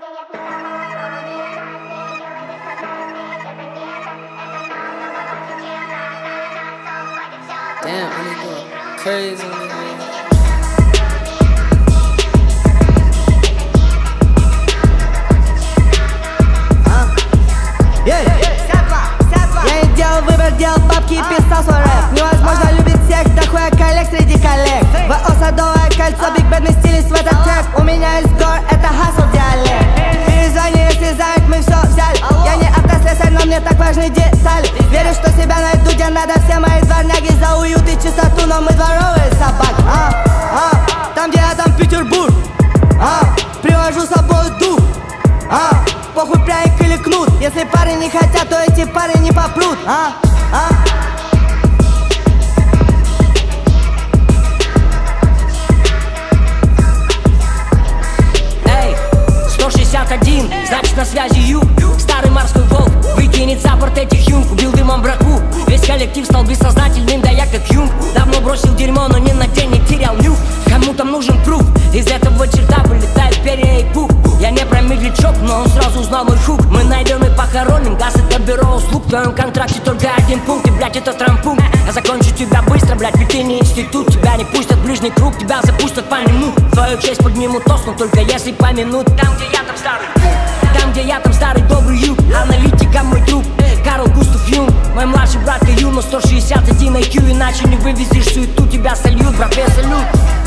Damn, I need to go crazy on this man. Я не делал выбор, делал бабки и писал свой рэп. Невозможно любить всех, до хуя коллег среди коллег. ВО Садовое кольцо, Биг Бэд вместились в этот трек. У меня есть гор, это хасл диалект. Перезвони, если занят, мы все взяли. Я не автослесарь, но мне так важны детали. Верю, что себя найду, где надо. Все мои дворняги за уют и чистоту, но мы дворовые собаки. Там, где я, там Петербург. Привожу с собой дух. Похуй пряник или кнут. Если парни не хотят, то эти парни не попрут. Эй, 161, значит на связи юг. Старый морской волк выкинет за борт этих юнг. Убил дымом браку, весь коллектив стал бессознательным, да я как юнг. Давно бросил дерьмо, но ни на день не терял нюх. Кому там нужен пруф, из этого черта вылетает перья и пух. Я не про медлячок, но он сразу узнал мой хук. Мы найдем и похороним, газ это бюро услуг. В твоем контракте только один пункт, и, блядь, это травмпункт. Я закончу тебя быстро, блядь, ведь ты не институт. Тебя не пустят в ближний круг, тебя запустят по нему. Твою честь поднимут тост, но только если помянут. Там, где я, там старый. Там, где я, там старый добрый юг. Аналитика мой друг, Карл Густав Юнг. Мой младший брат Каюн, но 161 IQ. Иначе не вывезешь суету, тебя сольют, братве, салют.